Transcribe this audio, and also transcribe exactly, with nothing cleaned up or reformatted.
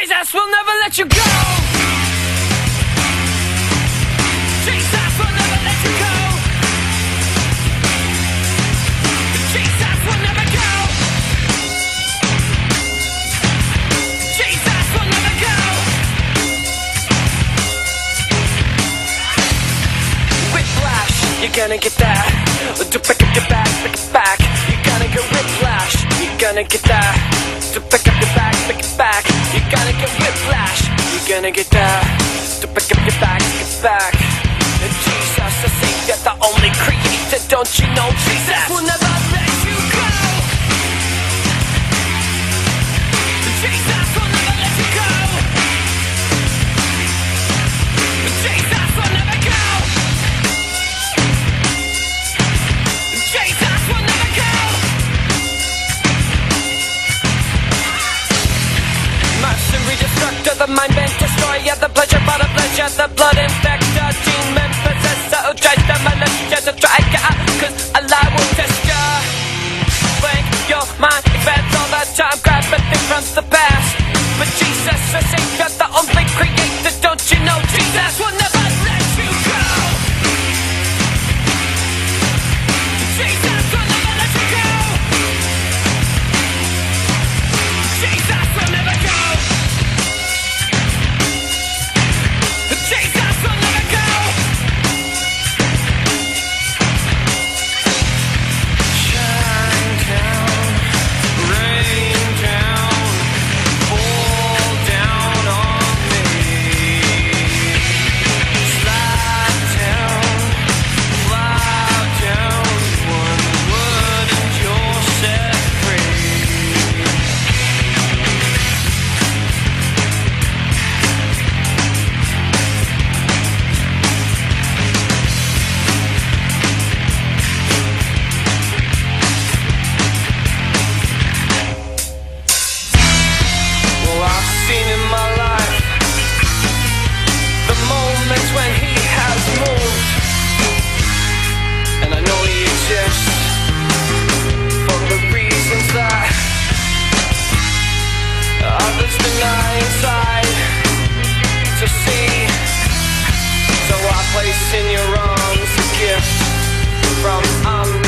Jesus will never let you go. Jesus will never let you go. Jesus will never go. Jesus will never go. Whiplash, you're gonna get that. To pick up your bag, pick it back. You're gonna get whiplash. You're gonna get that. To pick up your bag, pick it back. You're gonna get whiplash. You're gonna get that. To pick up your bag, pick it back. And Jesus, the Savior, the only creator. Don't you know Jesus will never let you go. Jesus will never let you go. Jesus will never go. Jesus will never go. Mercenary destructor, the mind bent destroyer, the pleasure for the pleasure, the blood infector, demon possessor who tries to molest to try to out, cause a lie will test ya. Blank your mind, expands all the time, grab a thing from the past. But Jesus, the Savior, the only creator, don't you know Jesus will never let you go. Jesus will never let you go. Jesus will never go. Jesus will never go. Shine down, rain down, fall down on me. Slide down, fly down, one word and you're set free. Well, I've seen in my life the moments when he has moved, and I know he exists for the reasons that others deny inside to see. So I place in your arms a gift from I'm